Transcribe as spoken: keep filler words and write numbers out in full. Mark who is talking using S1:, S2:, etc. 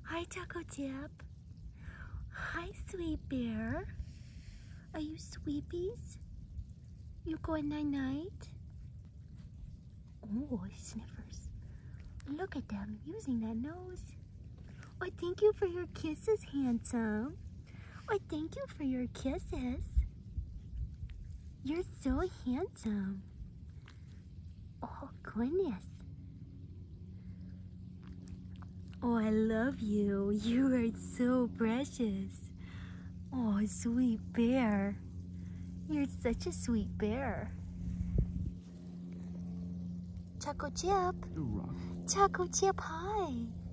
S1: Hi, Choco Chip. Hi, sweet bear. Are you sweepies? You going night-night? Oh, sniffers. Look at them using that nose. Oh, thank you for your kisses, handsome. Oh, thank you for your kisses. You're so handsome. Oh, goodness. Oh, I love you. You are so precious. Oh, sweet bear. You're such a sweet bear. Choco Chip. Choco Chip, hi.